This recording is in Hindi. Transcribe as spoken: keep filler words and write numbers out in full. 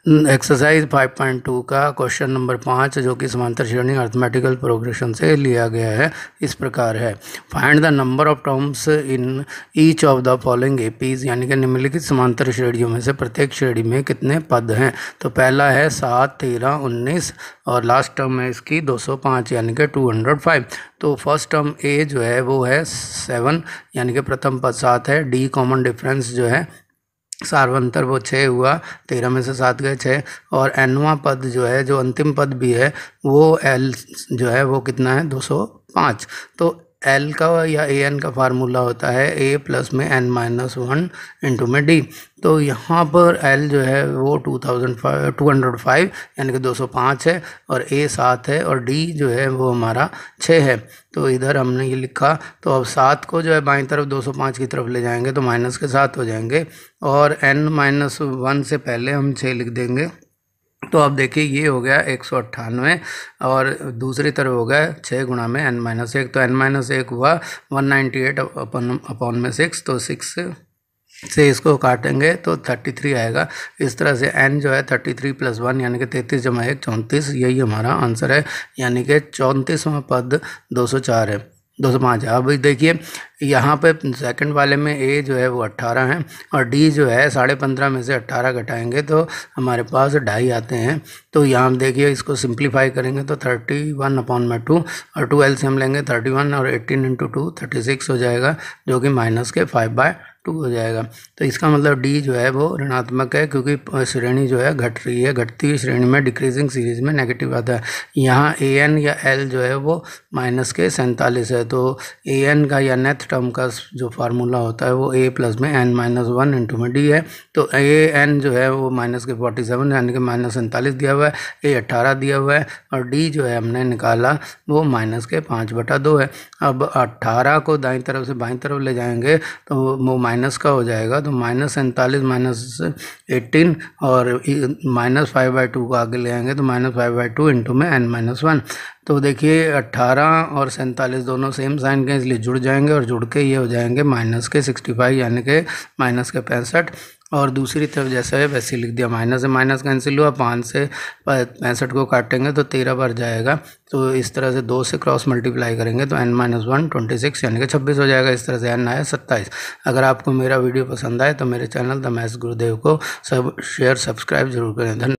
एक्सरसाइज फाइव पॉइंट टू का क्वेश्चन नंबर पाँच जो कि समांतर श्रेणी अर्थमेटिकल प्रोग्रेशन से लिया गया है, इस प्रकार है। Find the number of terms in each of the following APs, यानी कि निम्नलिखित समांतर श्रेणियों में से प्रत्येक श्रेणी में कितने पद हैं। तो पहला है सात, तेरह, उन्नीस और लास्ट टर्म है इसकी दो सौ पाँच यानी कि टू हंड्रेड फाइव। तो फर्स्ट टर्म ए जो है वो है सेवन यानी कि प्रथम पद सात है। डी कॉमन डिफरेंस जो है सार्वंतर वो छः हुआ, तेरह में से सात गए छः। और एनवा पद जो है जो अंतिम पद भी है वो एल जो है वो कितना है दो सौ पाँच। तो एल का या ए एन का फार्मूला होता है ए प्लस में एन माइनस वन इंटू में डी। तो यहाँ पर एल जो है वो two thousand five two hundred five यानी कि दो सौ पाँच है और ए सात है और डी जो है वो हमारा छः है। तो इधर हमने ये लिखा। तो अब सात को जो है बाईं तरफ दो सौ पाँच की तरफ ले जाएंगे तो माइनस के साथ हो जाएंगे और एन माइनस वन से पहले हम छः लिख देंगे। तो अब देखिए ये हो गया एक सौ अट्ठानवे और दूसरी तरफ हो गया छः गुणा में एन माइनस एक। तो एन माइनस एक हुआ one ninety eight upon upon में सिक्स। तो सिक्स से इसको काटेंगे तो थर्टी थ्री आएगा। इस तरह से n जो है थर्टी थ्री प्लस वन यानी कि तैंतीस जमा एक चौंतीस, यही हमारा आंसर है। यानी कि चौंतीसवां पद दो सौ चार है, दो सौ पाँच है। अब देखिए यहाँ पे सेकंड वाले में a जो है वो अट्ठारह है और d जो है साढ़े पंद्रह में से अट्ठारह घटाएंगे तो हमारे पास ढाई आते हैं। तो यहाँ देखिए इसको सिंप्लीफाई करेंगे तो थर्टी वन अपॉन में टू और टू एल से हम लेंगे थर्टी वन और eighteen into two thirty six हो जाएगा जो कि माइनस के फाइव बाय टू हो जाएगा। तो इसका मतलब डी जो है वो ऋणात्मक है क्योंकि श्रेणी जो है घट रही है। घटती हुई श्रेणी में डिक्रीजिंग सीरीज में नेगेटिव आता है। यहाँ ए एन या एल जो है वो माइनस के सैंतालीस है। तो ए एन का या नेथ टर्म का जो फार्मूला होता है वो ए प्लस में एन माइनस वन इंटू में डी है। तो ए एन जो है वो माइनस के फोर्टी सेवन यानी कि माइनस सैंतालीस दिया हुआ है, ए अट्ठारह दिया हुआ है और डी जो है हमने निकाला वो माइनस के पाँच बटा दो है। अब अट्ठारह को दाईं तरफ से बाईं तरफ ले जाएंगे तो वो माइनस का हो जाएगा। तो माइनस सैंतालीस माइनस एटीन और माइनस फाइव बाई टू को आगे ले आएंगे तो minus five by two into में एन माइनस वन। तो देखिए अट्ठारह और सैंतालीस दोनों सेम साइन के इसलिए जुड़ जाएंगे और जुड़ के ये हो जाएंगे माइनस के सिक्सटी फाइव यानी कि माइनस के पैंसठ। और दूसरी तरफ जैसा है वैसे लिख दिया, माइनस से माइनस कैंसिल हुआ, पाँच से पैंसठ को काटेंगे तो तेरह बार जाएगा। तो इस तरह से दो से क्रॉस मल्टीप्लाई करेंगे तो N minus one twenty six यानी कि छब्बीस हो जाएगा। इस तरह से एन आया सत्ताईस। अगर आपको मेरा वीडियो पसंद आए तो मेरे चैनल द मैथ्स गुरुदेव को सब शेयर सब्सक्राइब जरूर करें। धन्यवाद।